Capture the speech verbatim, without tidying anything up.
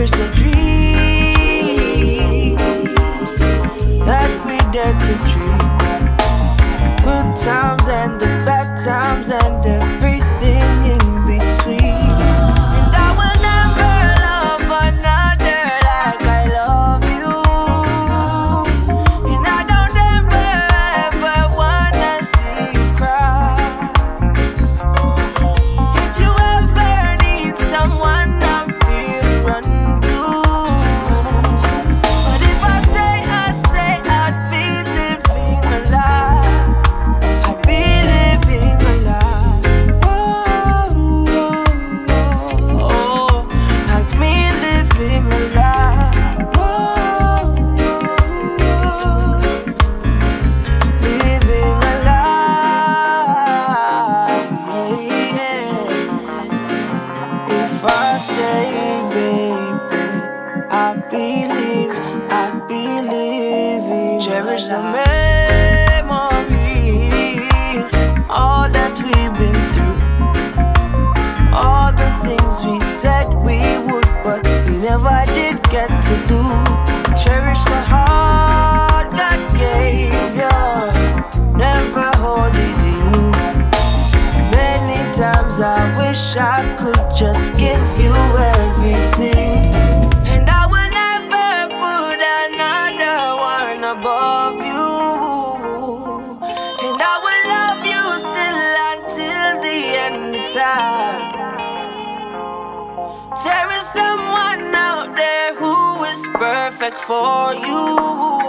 cherish the dreams that we dare to dream. Good times and the bad times and everything in between. And I will never love another like I love you. And I don't ever, ever wanna see you cry. If you ever need someone, I'm here to run to. But if I stay, I say I'd be living a lie. I'd be living a lie. Oh, oh, oh, like me living a lie. Oh, oh, living a lie. Yeah. If I stay, baby, I believe, I believe. Cherish the memories, all that we've been through, all the things we said we would, but we never did get to do. Cherish the heart that gave you, never hold it in. Many times I wish I could just give you everything. And I will never put another one above you. And I will love you still until the end of time. There is someone out there who is perfect for you.